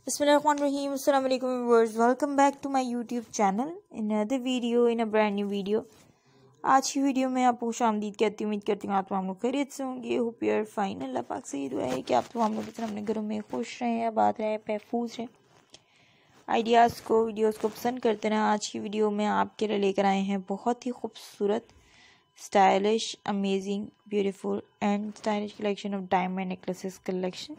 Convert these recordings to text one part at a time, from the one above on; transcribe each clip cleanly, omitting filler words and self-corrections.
Bismillahirrahmanirrahim. Assalamu alaikum viewers. Welcome back to my YouTube channel in another video, in a brand new video. आज की video में आपको खुशामदीद कहती हूँ। उम्मीद करती हूँ आप हम लोग खैरियत से होंगे। Hope you are fine. Allah पाक से ये दुआ है कि आप हम लोग अपने घरों में खुश रहें, आबाद रहें, महफूज रहें। आइडियाज़ को, वीडियोज़ को पसंद करते रहें। आज की वीडियो में आपके लिए लेकर आए हैं बहुत ही खूबसूरत, stylish, amazing, beautiful and stylish collection of diamond necklaces collection.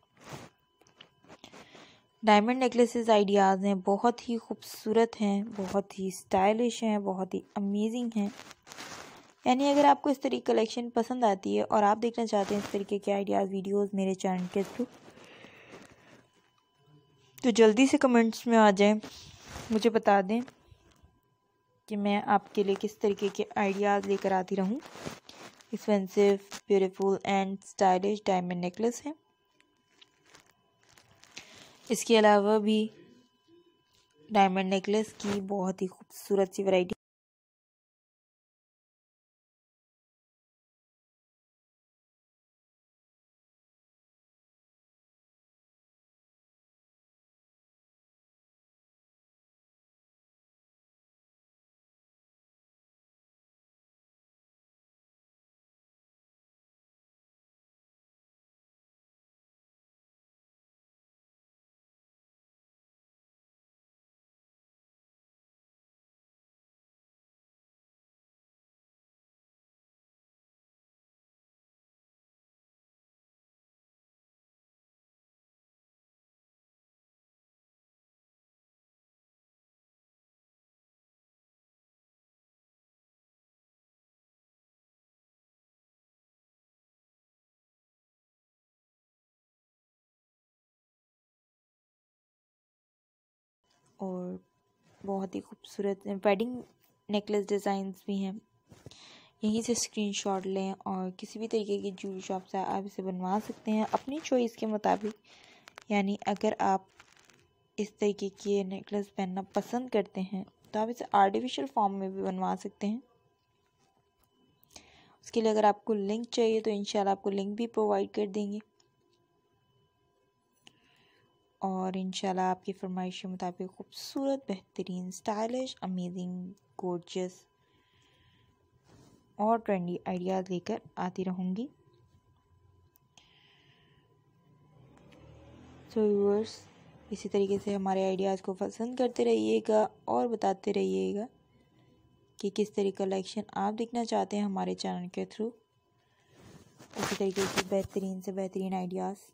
Diamond necklaces ideas हैं, बहुत ही खूबसूरत हैं, बहुत ही स्टाइलिश हैं, बहुत ही अमेजिंग हैं। यानी अगर आपको इस तरीके कलेक्शन पसंद आती है और आप देखना चाहते हैं इस तरीके के आइडियाज़ वीडियोस मेरे चैनल के थ्रू, तो जल्दी से कमेंट्स में आ जाएं, मुझे बता दें कि मैं आपके लिए किस तरीके के आइडियाज़ लेकर आती रहूं। Expensive, beautiful and stylish diamond necklace है। इसके अलावा भी डायमंड नेकलेस की बहुत ही खूबसूरत सी वैरायटी और बहुत ही खूबसूरत वेडिंग नेकलेस डिज़ाइंस भी हैं। यहीं से स्क्रीनशॉट लें और किसी भी तरीके की ज्वेलरी शॉप से आप इसे बनवा सकते हैं अपनी चॉइस के मुताबिक। यानी अगर आप इस तरीके के नेकलेस पहनना पसंद करते हैं तो आप इसे आर्टिफिशियल फॉर्म में भी बनवा सकते हैं। उसके लिए अगर आपको लिंक चाहिए तो इंशाल्लाह आपको लिंक भी प्रोवाइड कर देंगे और इंशाल्लाह आपकी फरमाइश के मुताबिक खूबसूरत, बेहतरीन, स्टाइलिश, अमेजिंग, गॉर्जियस और ट्रेंडी आइडियाज़ लेकर आती रहूँगी। सो व्यूअर्स, इसी तरीके से हमारे आइडियाज़ को पसंद करते रहिएगा और बताते रहिएगा कि किस तरीके कलेक्शन आप देखना चाहते हैं हमारे चैनल के थ्रू। इसी तरीके की बेहतरीन से बेहतरीन आइडियाज़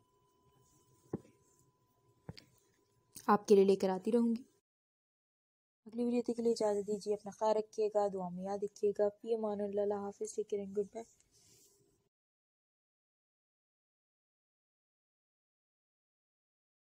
आपके लिए लेकर आती रहूँगी। अगली वीडियो के लिए इजाज़त दीजिए। अपना ख्याल रखिएगा, दुआ में याद रखिएगा। फी अमान अल्लाह, हाफ़िज़, take care and good bye.